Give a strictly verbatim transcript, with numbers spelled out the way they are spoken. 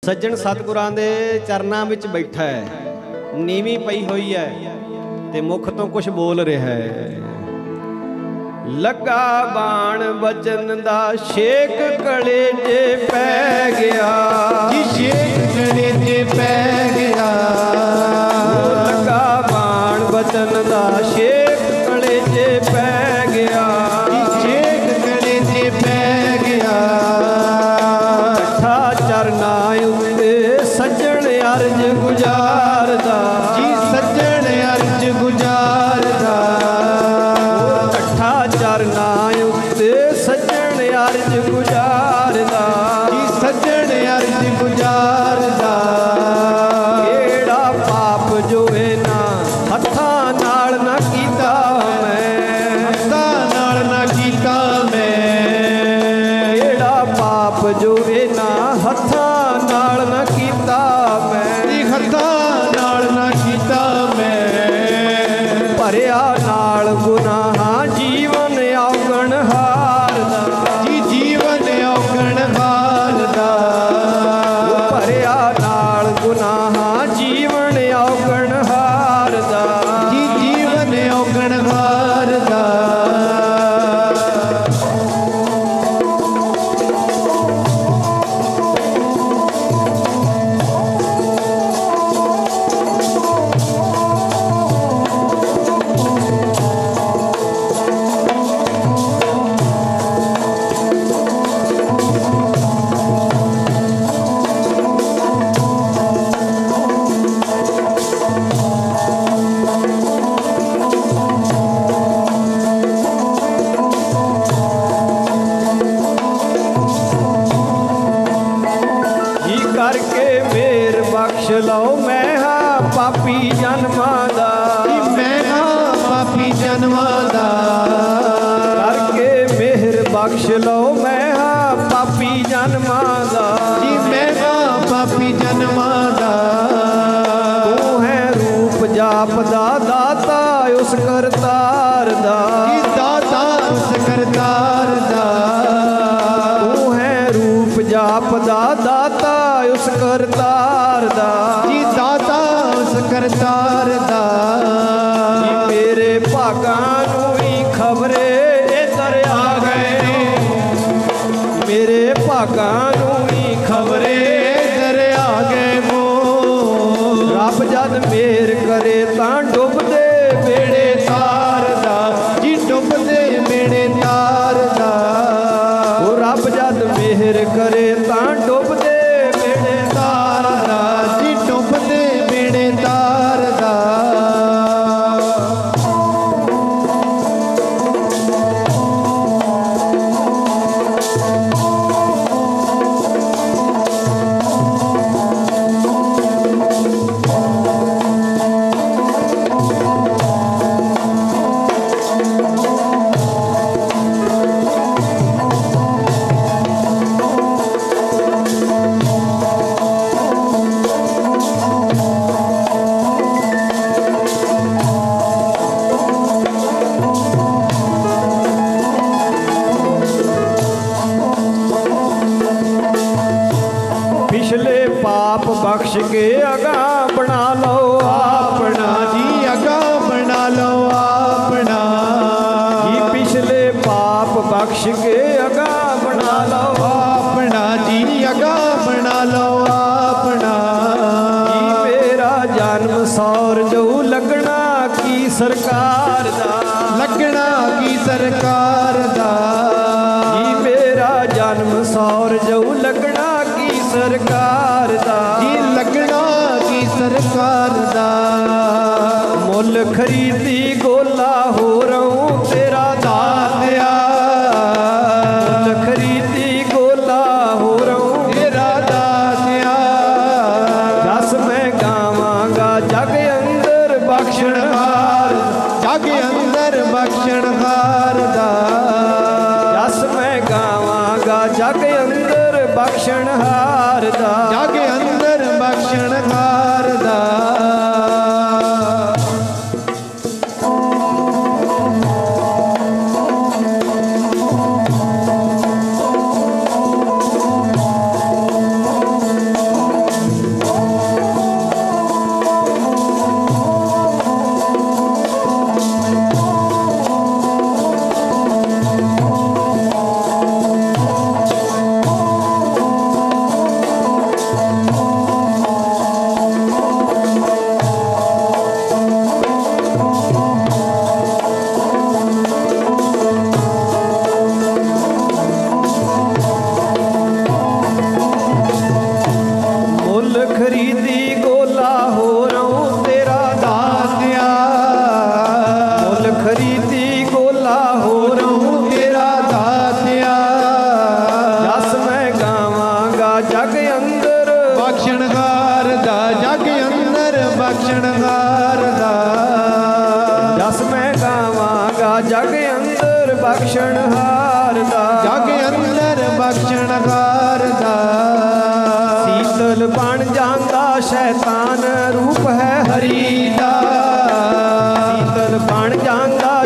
सज्जन सतगुरां दे चरनां विच बैठा है, नीवी पई हुई है ते मुख तो कुछ बोल रहा है। लगा बाण बचन दा शेक कलेजे पै गया, जी शेक कलेजे पै गया। लगा बाण बचन दा शेक कलेजे पै गया, जी शेक कलेजे पै गया। ठा चरना उत्ते सज्जन अर्ज गुजारदा, जी सज्जन अर्ज गुजारदा। ठा चरना उत्ते सज्जन अर्ज गुजारदा, जी सज्जन अर्ज गुजारदा। केड़ा पाप जो है ना हत्थां नाल ना कीता मैं, हत्थां नाल ना कीता मैं। केड़ा पाप जो है ना हत्थां नाल ना कीता मैं, हत्थां नाल ना कीता मैं। भरिया नाल गुनाहां जीवन औगण हारदा, जी जीवन औगण हारदा। भरिया नाल गुनाहां जीवन औगण हारदा, जी जीवन औगण हारदा। करके मेर बख्श लो मैं हाँ पापी जन्मां दा, मैं हाँ पापी जन्मां दा। करके मेहर बख्श लो मैं हाँ पापी जन्मां दा, जी मैं हाँ पापी जन्मां दा। तू है रूप जाप दा दाता उस करतार दा, जी दाता उस करतार दा। तू है रूप जाप दा दाता उस करतार दा, जी दाता उस करतार दा। जी मेरे भागां नूं ही खबरे इधर आ गए, मेरे भागां नूं ही खबरे इधर आ गए वो। रब जद मेहर करे तां डुबदे बेड़े तार दा, जी डुबदे बेड़े तार दा। ओ रब जद मेहर करे तां डुबदे बेड़े तार दा, जी डुबदे बेड़े तार दा। पिछले पाप बख्श के अगा बना लो अपना, जी अगा बना लो अपना। जी पिछले पाप बख्श के अगा बना लो अपना, जी अगा बना लो अपना। जी मेरा जन्म सौर जो लगना की सरकार दा, लगना की सरकार दा। जी मेरा जन्म सौर जो लगना की सरकार दा, जी लगना की सरकार दा। मुल खरीदी गोला हो रहूं तेरा दातिया, मुल खरीदी गोला हो रहूं तेरा दातिया। जस मैं गावांगा जग अंदर बख्शणहार, जग अंदर बख्शणहार दा। जस मैं गावांगा जग अंदर बख्शणहार दा, जग अंदर बख्शणहार दा। ਬਖਸ਼ਣਹਾਰ ਦਾ। ਜਸ ਮੈਂ ਗਾਵਾਂਗਾ ਜਗ ਅੰਦਰ ਬਖਸ਼ਣਹਾਰ ਦਾ। ਜਗ ਅੰਦਰ ਬਖਸ਼ਣਹਾਰ ਦਾ। ਸੀਤਲ ਬਣ ਜਾਂਦਾ ਸ਼ੈਤਾਨ ਰੂਪ ਹੈ ਹਰੀ ਦਾ। ਸੀਤਲ ਬਣ ਜਾਂਦਾ